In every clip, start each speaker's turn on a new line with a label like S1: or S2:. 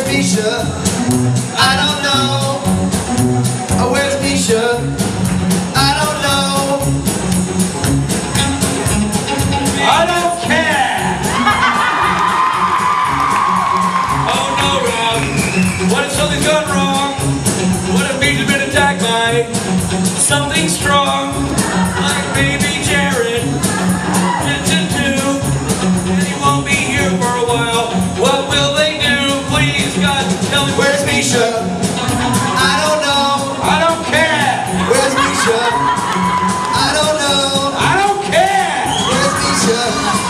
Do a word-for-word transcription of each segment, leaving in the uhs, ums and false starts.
S1: Misha? I don't know. Oh, where's Misha? I don't know.
S2: I don't care. Oh no, Rob. What if something's gone wrong? What if Misha's been attacked by something strong, like baby Jared? Attention to, and he won't be here for a while. What will they do? Please, God, tell me.
S1: Where's Misha? I don't know.
S2: I don't care.
S1: Where's Misha? I don't know.
S2: I don't care.
S1: Where's Misha?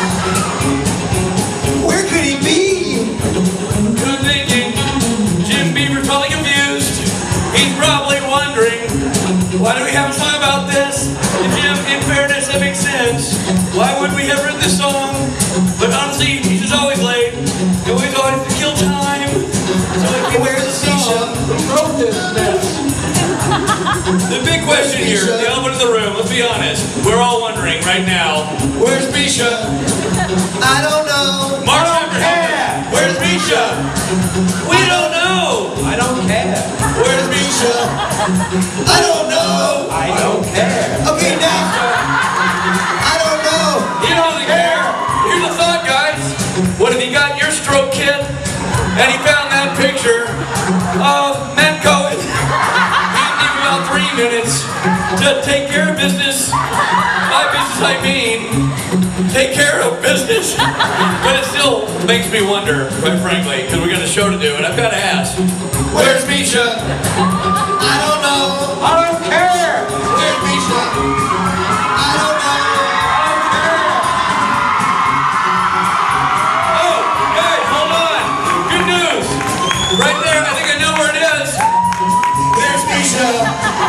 S1: Where could he be?
S2: Good thinking. Jim Beaver's probably confused. He's probably wondering, why do we have a song about this? And Jim, in fairness, that makes sense. Why would we have written this song? But honestly, he's just always late. And we always to kill time. So like,
S1: Where's Misha?
S2: who wrote this mess? The big question here, the elephant in the room, let's be honest. We're all wondering right now, where's Misha?
S1: I don't know.
S2: Mark Shepphard, where's Misha? We don't know.
S3: I don't care.
S1: Where's Misha? I don't know.
S3: I don't care.
S1: Okay, now. I don't know.
S2: You don't care. Here's the thought, guys. What if he got your stroke kit and he found that picture of Matt Cohen? He'd give you about three minutes to take care of business. By business, I mean take care of business. But it still makes me wonder, quite frankly, because we got a show to do, and I've got to ask, where's Misha?
S1: I don't know.
S2: I don't care.
S1: Where's Misha? I don't know.
S2: Oh, guys, hold on. Good news. Right there, I think I know where it is.
S1: Where's Misha?